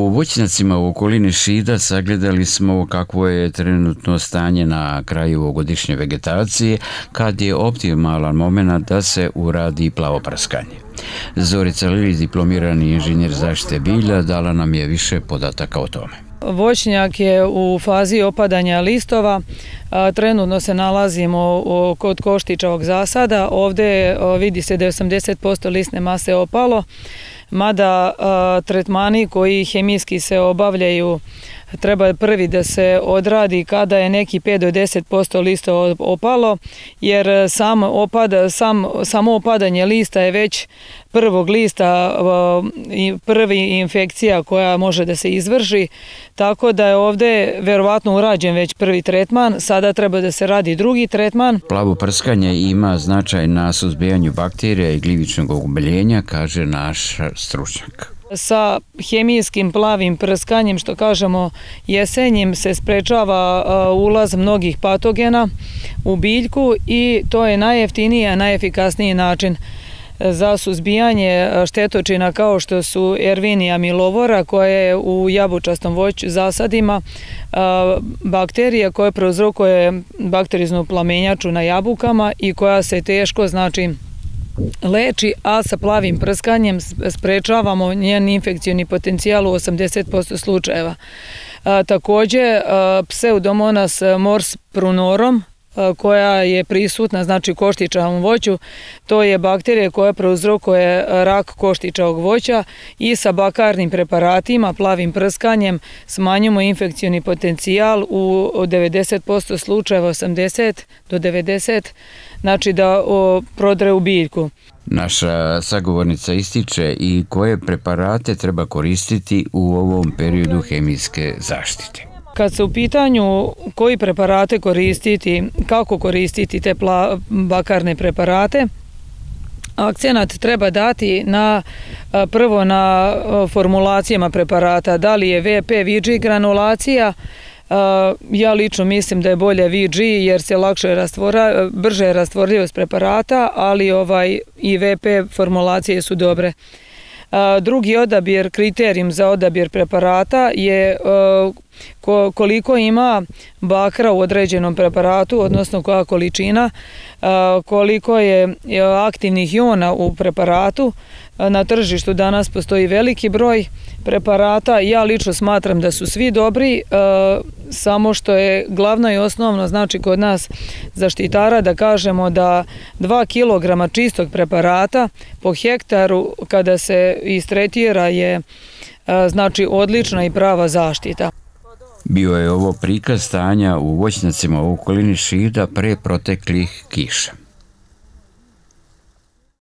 U voćnjacima u okolini Šida sagledali smo kakvo je trenutno stanje na kraju ovogodišnje vegetacije, kad je optimalan moment da se uradi plavoprskanje. Zorica Lilić, diplomirani inženjer zaštite bilja, dala nam je više podataka o tome. Voćnjak je u fazi opadanja listova. Trenutno se nalazimo kod koštičavog zasada. Ovdje vidi se da je 80% listne mase opalo, mada tretmani koji hemijski se obavljaju treba prvi da se odradi kada je neki 5 do 10% lista opalo, jer samo opadanje lista je već prvog lista prvi infekcija koja može da se izvrši, tako da je ovdje verovatno urađen već prvi tretman, sada treba da se radi drugi tretman. Plavo prskanje ima značaj na suzbijanju bakterija i gljivičnog oboljenja, kaže naš stručnjak. Sa hemijskim plavim prskanjem, što kažemo jesenjim, se sprečava ulaz mnogih patogena u biljku i to je najjeftiniji a najefikasniji način za suzbijanje štetočina kao što su Erwinia milovora, koja je u jabučastom voću zasadima bakterija koja prouzrokuje bakteriznu plamenjaču na jabukama i koja se teško leči, a sa plavim prskanjem sprečavamo njen infekcioni potencijal u 80% slučajeva. Također, Pseudomonas mors prunorum, koja je prisutna u koštičavom voću, to je bakterija koja prouzrokuje rak koštičavog voća i sa bakarnim preparatima, plavim prskanjem, smanjimo infekcioni potencijal u 90% slučajeva, 80 do 90%, znači da prodre u biljku. Naša sagovornica ističe i koje preparate treba koristiti u ovom periodu hemijske zaštite. Kad se u pitanju koji preparate koristiti, kako koristiti te bakarne preparate, akcenat treba dati prvo na formulacijama preparata, da li je VP, VG granulacija. Ja lično mislim da je bolje VG jer se brže rastvorljivost preparata, ali i VP formulacije su dobre. Drugi odabir, kriterijum za odabir preparata je koliko ima bakra u određenom preparatu, odnosno koja količina, koliko je aktivnih iona u preparatu. Na tržištu danas postoji veliki broj preparata. Ja lično smatram da su svi dobri, samo što je glavno i osnovno, znači kod nas zaštitara, da kažemo da 2 kg čistog preparata po hektaru kada se istretira je znači odlična i prava zaštita. Bio je ovo prikaz stanja u voćnjacima u okolini Šida pre proteklih kiša.